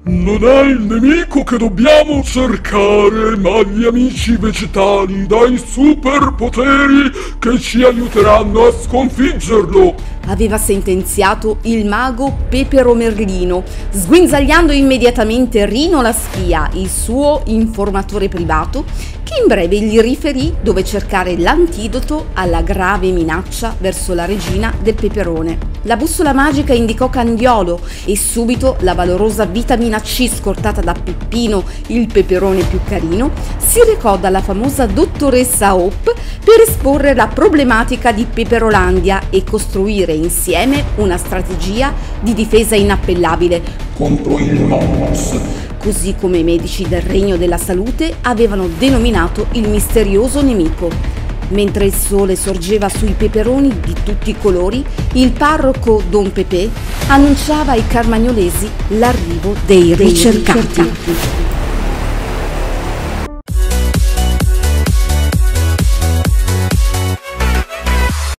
Non è il nemico che dobbiamo cercare, ma gli amici vegetali dai superpoteri che ci aiuteranno a sconfiggerlo. Aveva sentenziato il mago Pepero Merlino, sguinzagliando immediatamente Rino la spia, il suo informatore privato, che in breve gli riferì dove cercare l'antidoto alla grave minaccia verso la regina del peperone. La bussola magica indicò Candiolo e subito la valorosa vitamina C scortata da Peppino, il peperone più carino, si recò dalla famosa dottoressa Hope per esporre la problematica di Peperolandia e costruire insieme una strategia di difesa inappellabile Contro il Momus. così come i medici del Regno della Salute avevano denominato il misterioso nemico. Mentre il sole sorgeva sui peperoni di tutti i colori, il parroco Don Pepè annunciava ai carmagnolesi l'arrivo dei ricercati.